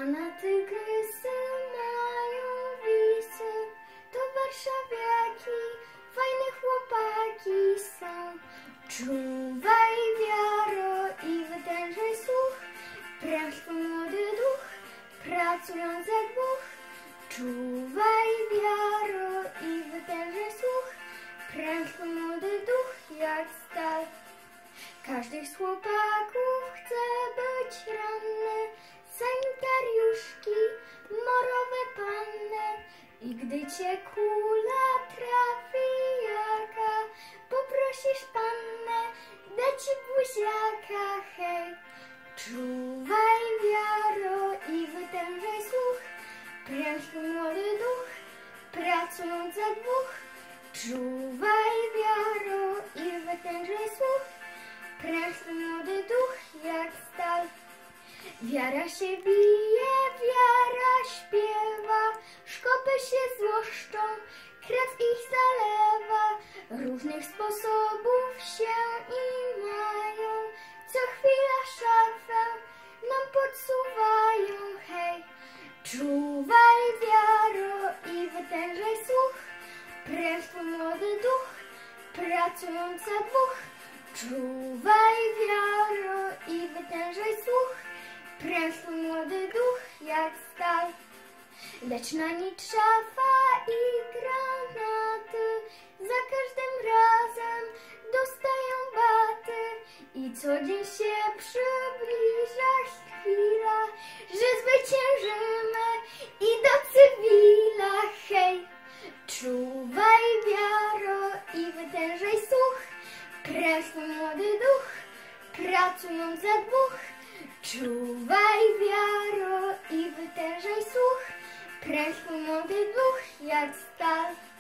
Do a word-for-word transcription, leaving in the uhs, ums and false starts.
na tygrysy mają wisy, to warszawiaki, fajne chłopaki są. Czuwaj, wiaro, i wytężaj słuch, pręż twój młody duch, pracując jak Bóg. Czuwaj, wiaro, i wytężaj słuch, pręż twój młody duch jak stal. Każdy z chłopaków chce być ranny, sanitariuszki, morowe panny. I gdy cię kula trafi jaka, poprosisz pannę, da ci buziaka, hej. Czuwaj, wiaro, i wytężaj słuch, pręż twój młody duch, pracując jak Bóg. Czuwaj, wiaro, i wytężaj słuch, pręż twój młody duch jak stal. Wiara się bije, wiara śpiewa, szkopy się złoszczą, krew ich zalewa. Różnych sposobów się i mają, co chwila szafę nam podsuwają, hej. Czuwaj, wiaro, i wytężaj słuch, pręż twój młody duch, pracując jak Bóg. Czuwaj, wiaro, i wytężaj słuch, pręż twój młody duch jak stal. Lecz na nic szafa i granaty za każdym razem dostają baty. I co dzień się przybliża chwila, że zwyciężymy i do cywila, hej. Czuwaj, wiaro, i wytężaj słuch, pręż twój młody duch, pracując jak Bóg. Czuwaj, wiaro, i wytężaj słuch, pręż twój młody duch jak stal.